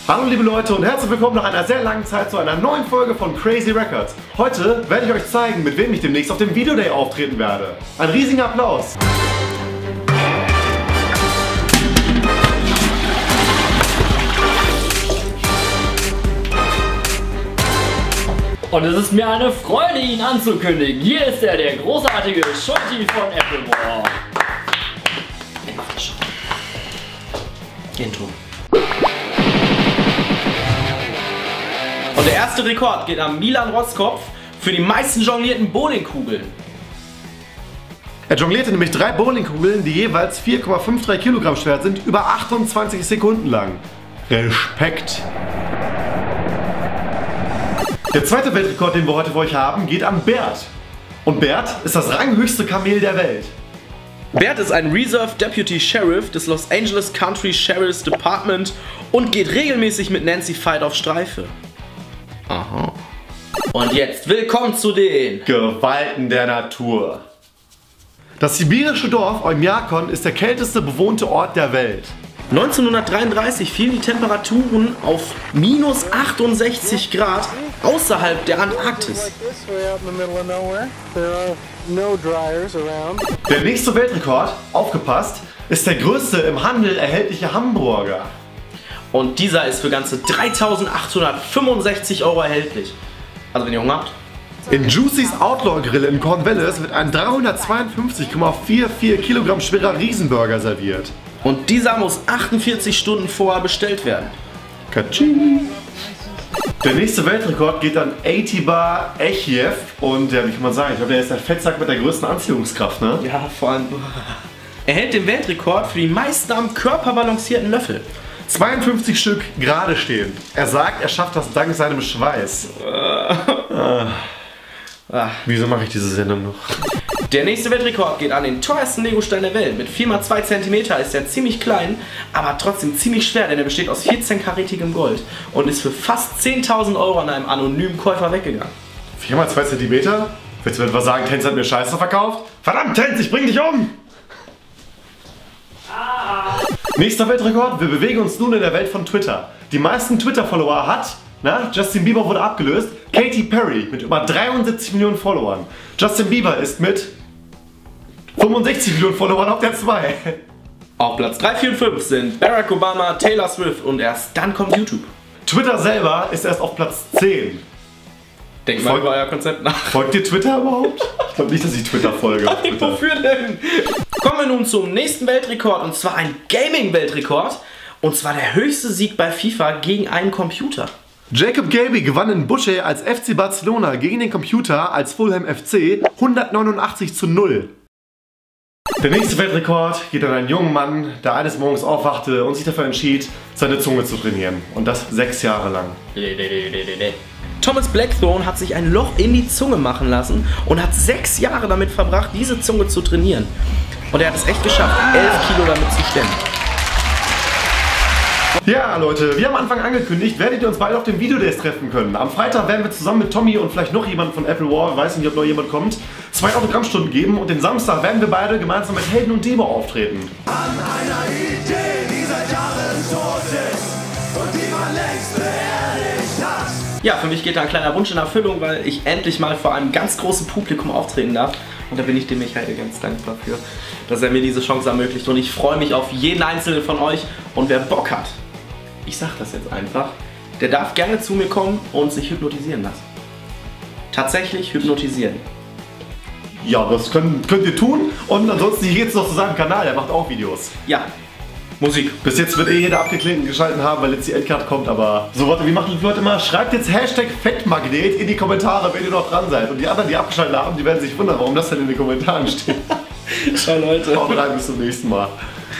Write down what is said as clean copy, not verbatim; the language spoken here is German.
Hallo liebe Leute und herzlich willkommen nach einer sehr langen Zeit zu einer neuen Folge von Crazy Records. Heute werde ich euch zeigen, mit wem ich demnächst auf dem Video Day auftreten werde. Ein riesiger Applaus! Und es ist mir eine Freude, ihn anzukündigen. Hier ist er, der großartige Shorty von Applemore. Wer macht das schon? Intro. Und der erste Rekord geht an Milan Roßkopf für die meisten jonglierten Bowlingkugeln. Er jonglierte nämlich 3 Bowlingkugeln, die jeweils 4,53 Kilogramm schwer sind, über 28 Sekunden lang. Respekt! Der zweite Weltrekord, den wir heute für euch haben, geht an Bert. Und Bert ist das ranghöchste Kamel der Welt. Bert ist ein Reserve Deputy Sheriff des Los Angeles County Sheriff's Department und geht regelmäßig mit Nancy Veit auf Streife. Aha. Und jetzt willkommen zu den Gewalten der Natur. Das sibirische Dorf Oymyakon ist der kälteste bewohnte Ort der Welt. 1933 fielen die Temperaturen auf minus 68 Grad außerhalb der Antarktis. Der nächste Weltrekord, aufgepasst, ist der größte im Handel erhältliche Hamburger. Und dieser ist für ganze 3.865 € erhältlich. Also wenn ihr Hunger habt. In Juicy's Outlaw Grill in Cornwallis wird ein 352,44 Kilogramm schwerer Riesenburger serviert. Und dieser muss 48 Stunden vorher bestellt werden. Katsching! Der nächste Weltrekord geht an Atibar Echiev und ja, wie kann man sagen, ich glaube, der ist der Fettsack mit der größten Anziehungskraft, ne? Ja, vor allem. Er hält den Weltrekord für die meisten am Körper balancierten Löffel. 52 Stück gerade stehend. Er sagt, er schafft das dank seinem Schweiß. Wieso mache ich diese Sendung noch? Der nächste Weltrekord geht an den teuersten Legostein der Welt. Mit 4x2 cm ist er ziemlich klein, aber trotzdem ziemlich schwer, denn er besteht aus 14-karätigem Gold und ist für fast 10.000 € an einem anonymen Käufer weggegangen. 4x2 cm? Willst du etwa sagen, Tenz hat mir Scheiße verkauft? Verdammt, Tenz, ich bring dich um! Nächster Weltrekord, wir bewegen uns nun in der Welt von Twitter. Die meisten Twitter-Follower hat, Justin Bieber wurde abgelöst, Katy Perry mit über 73 Millionen Followern. Justin Bieber ist mit 65 Millionen Followern auf der 2. Auf Platz 3, 4 und 5 sind Barack Obama, Taylor Swift und erst dann kommt YouTube. Twitter selber ist erst auf Platz 10. Denkt mal über euer Konzept nach. Folgt ihr Twitter überhaupt? Ich glaube nicht, dass ich Twitter folge. Nein, wofür denn? Kommen wir nun zum nächsten Weltrekord und zwar ein Gaming-Weltrekord. Und zwar der höchste Sieg bei FIFA gegen einen Computer. Jacob Gelby gewann in Buche als FC Barcelona gegen den Computer als Fulham FC 189:0. Der nächste Weltrekord geht an einen jungen Mann, der eines Morgens aufwachte und sich dafür entschied, seine Zunge zu trainieren. Und das 6 Jahre lang. Thomas Blackthorne hat sich ein Loch in die Zunge machen lassen und hat 6 Jahre damit verbracht, diese Zunge zu trainieren. Und er hat es echt geschafft, 11 Kilo damit zu stemmen. Ja Leute, wie am Anfang angekündigt, werdet ihr uns beide auf den Videodays treffen können. Am Freitag werden wir zusammen mit Tommy und vielleicht noch jemand von Applemore, ich weiß nicht, ob noch jemand kommt, 2 Autogrammstunden geben und den Samstag werden wir beide gemeinsam mit Helden und Demo auftreten. An einer Idee, die seit Jahren tot ist und die man längst beerdigt hat. Ja, für mich geht da ein kleiner Wunsch in Erfüllung, weil ich endlich mal vor einem ganz großen Publikum auftreten darf. Und da bin ich dem Michael ganz dankbar für, dass er mir diese Chance ermöglicht. Und ich freue mich auf jeden einzelnen von euch. Und wer Bock hat, ich sag das jetzt einfach, der darf gerne zu mir kommen und sich hypnotisieren lassen. Tatsächlich hypnotisieren. Ja, das könnt ihr tun. Und ansonsten, hier geht's noch zu seinem Kanal, der macht auch Videos. Ja, Musik. Bis jetzt wird jeder abgeklickt und geschalten haben, weil jetzt die Endcard kommt, aber so, warte, wie machen die Leute immer? Schreibt jetzt Hashtag Fettmagnet in die Kommentare, wenn ihr noch dran seid. Und die anderen, die abgeschaltet haben, die werden sich wundern, warum das denn in den Kommentaren steht. Ciao Leute. Haut rein, bis zum nächsten Mal.